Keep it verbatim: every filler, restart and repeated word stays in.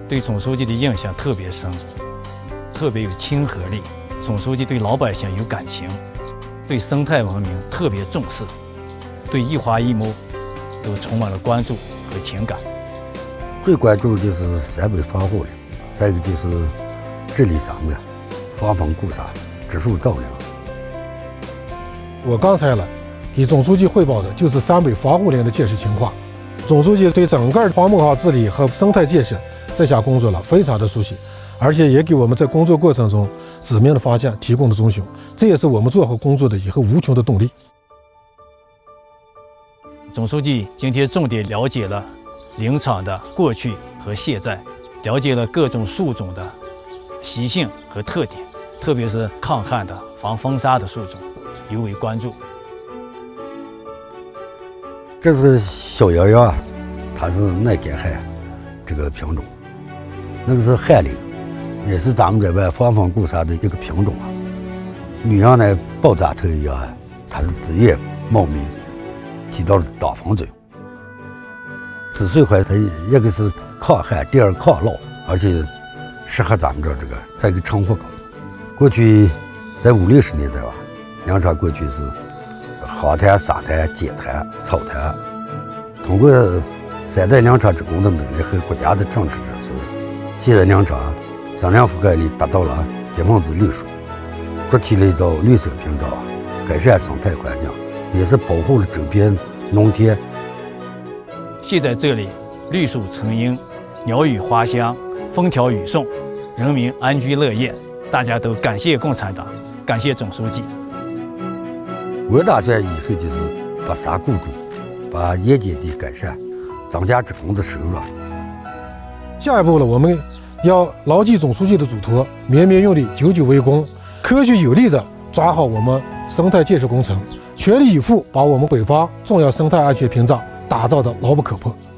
对总书记的印象特别深，特别有亲和力。总书记对老百姓有感情，对生态文明特别重视，对一花一木都充满了关注和情感。 最关注的就是陕北防护林，再一个就是治理山脉、防风固沙、植树造林。 我刚才来给总书记汇报的就是陕北防护林的建设情况。总书记对整个黄木好治理和生态建设这项工作了非常的熟悉，而且也给我们在工作过程中指明的方向提供了中雄，这也是我们做好工作的以后无穷的动力。 总书记今天重点了解了林场的过去和现在，了解了各种树种的习性和特点，特别是抗旱的、防风沙的树种，尤为关注。 这是小摇摇啊，它是耐干旱这个品种，那个是旱林，也是咱们这边防风固沙的一个品种啊。女杨呢，爆炸头一样啊，它是枝叶茂密，起到了挡风作用。紫穗槐它一个是抗旱，第二抗涝，而且适合咱们这儿这个再一个成活高。过去在五六十年代吧，梁场过去是好滩、沙滩、碱滩、草滩，通过三代粮场职工的努力和国家的政策支持，现在粮场生量覆盖率达到了百分之六十，筑起了一道绿色屏障，改善生态环境，也是保护了周边农田。 现在这里绿树成荫，鸟语花香，风调雨顺，人民安居乐业，大家都感谢共产党，感谢总书记。 我打算以后就是把沙固住，把盐碱地改善，增加职工的收入。 下一步呢，我们要牢记总书记的嘱托，绵绵用力，久久为功，科学有力地抓好我们生态建设工程，全力以赴把我们北方重要生态安全屏障打造得牢不可破。